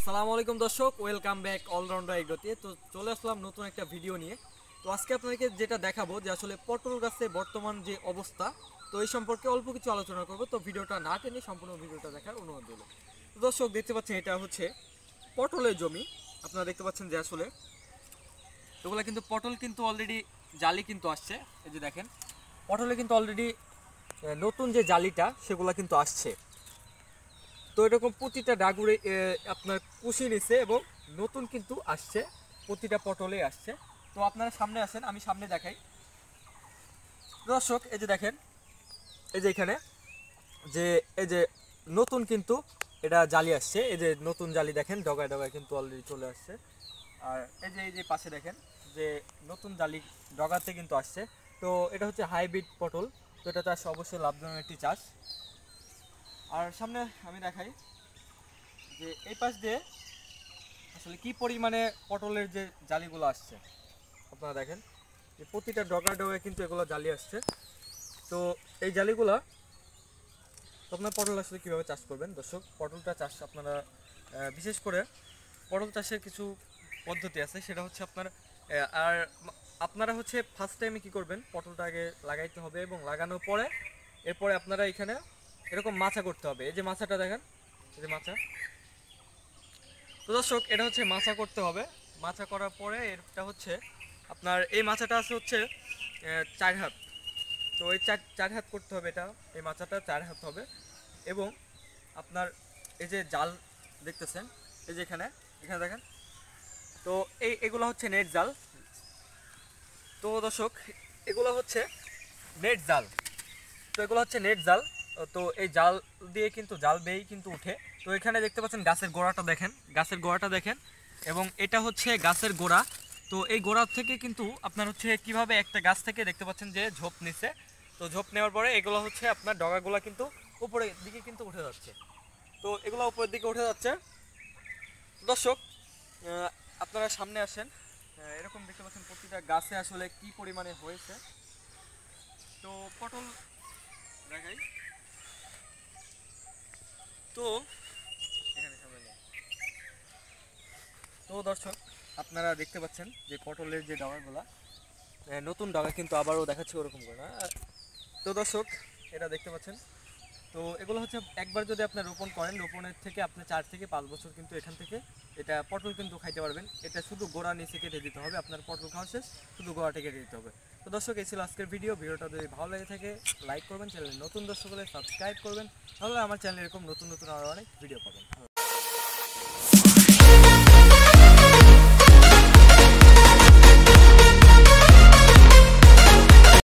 আসসালামু আলাইকুম দর্শক, ওয়েলকাম ব্যাক অলরাউন্ডার এগ্রোতে। তো চলে আসলাম নতুন একটা ভিডিও নিয়ে। তো আজকে আপনাদেরকে যেটা দেখাবো যে আসলে পটল গাছে বর্তমান যে অবস্থা, তো এই সম্পর্কে অল্প কিছু আলোচনা করব। তো ভিডিওটা না টেনে সম্পূর্ণ ভিডিওটা দেখার অনুরোধ রইল। তো দর্শক দেখতে পাচ্ছেন এটা হচ্ছে পটলের জমি। আপনারা দেখতে পাচ্ছেন যে আসলে এগুলো কিন্তু পটল কিন্তু অলরেডি জালি কিন্তু আসছে। এই যে দেখেন পটলে কিন্তু অলরেডি নতুন যে জালিটা সেগুলো কিন্তু আসছে। তো এরকম প্রতিটা ডাগুরে আপনার কুশি নিছে এবং নতুন কিন্তু আসছে, প্রতিটা পটলে আসছে। তো আপনারা সামনে আসেন, আমি সামনে দেখাই। দর্শক এই যে দেখেন, এই যে এখানে যে এই যে নতুন কিন্তু এটা জালি আসছে। এই যে নতুন জালি দেখেন ডগায় ডগায় কিন্তু অলরেডি চলে আসছে। আর এই যে পাশে দেখেন যে নতুন জালি ডগাতে কিন্তু আসছে। তো এটা হচ্ছে হাইব্রিড পটল। তো এটা চাষ অবশ্যই লাভজনক একটি চাষ। আর সামনে আমি দেখাই যে এই পাশ দিয়ে আসলে কি পরিমাণে পটলের যে জালিগুলো আসছে। আপনারা দেখেন যে প্রতিটা ডগা ডগায় কিন্তু এগুলো জালি আসছে। তো এই জালিগুলো তো আপনার পটল আসলে কীভাবে চাষ করবেন দর্শক, পটলটা চাষ আপনারা বিশেষ করে পটল চাষের কিছু পদ্ধতি আছে। সেটা হচ্ছে আপনারা হচ্ছে ফার্স্ট টাইমে কী করবেন, পটলটা আগে লাগাইতে হবে এবং লাগানোর পরে এরপরে আপনারা এখানে এরকম মাচা করতে হবে। এই যে মাচাটা দেখেন, এই যে মাচা। তো দর্শক এটা হচ্ছে মাচা করতে হবে। মাচা করার পরে এটা হচ্ছে আপনার এই মাচাটা আছে হচ্ছে 4 হাত। তো এই চার হাত করতে হবে, এটা এই মাচাটা 4 হাত হবে। এবং আপনার এই যে জাল দেখতেছেন, এই যে এখানে এখানে দেখেন, তো এগুলো হচ্ছে নেট জাল। তো দর্শক এগুলো হচ্ছে নেট জাল। তো এগুলো হচ্ছে নেট জাল। তো এই জাল দিয়ে কিন্তু জাল বেয়েই কিন্তু উঠে। তো এখানে দেখতে পাচ্ছেন গাছের গোড়াটা দেখেন, গাছের গোড়াটা দেখেন। এবং এটা হচ্ছে গাছের গোড়া। তো এই গোড়া থেকে কিন্তু আপনার হচ্ছে কিভাবে একটা গাছ থেকে দেখতে পাচ্ছেন যে ঝোপ নিচ্ছে। তো ঝোপ নেওয়ার পরে এগুলো হচ্ছে আপনার ডগাগুলো কিন্তু উপরের দিকে কিন্তু উঠে যাচ্ছে। তো এগুলো উপরের দিকে উঠে যাচ্ছে। দর্শক আপনারা সামনে আসেন, এরকম দেখতে পাচ্ছেন প্রতিটা গাছে আসলে কি পরিমাণে হয়েছে। তো পটল দেখাই। তো এখানে সামনে নেই। তো দর্শক আপনারা দেখতে পাচ্ছেন যে পটলের যে ডগাগুলা নতুন ডগা কিন্তু আবারও দেখাচ্ছে ওরকম করে না। তো দর্শক এটা দেখতে পাচ্ছেন। তো এগুলো হচ্ছে একবার যদি আপনি রোপণ করেন, রোপণের থেকে আপনি 4 থেকে 5 বছর কিন্তু এখান থেকে এটা পটল কিন্তু খাইতে পারবেন। এটা শুধু গোড়া নিচে কেটে দিতে হবে, আপনার পটল খাওয়া শেষ, শুধু গোড়াটা কেটে দিতে হবে। তো দর্শক এই ছিল আজকের ভিডিওটা যদি ভালো লাগে থাকে লাইক করবেন, চ্যানেলে নতুন দর্শক হলে সাবস্ক্রাইব করবেন, তাহলে আমার চ্যানেলে এরকম নতুন নতুন আরও অনেক ভিডিও পাবেন।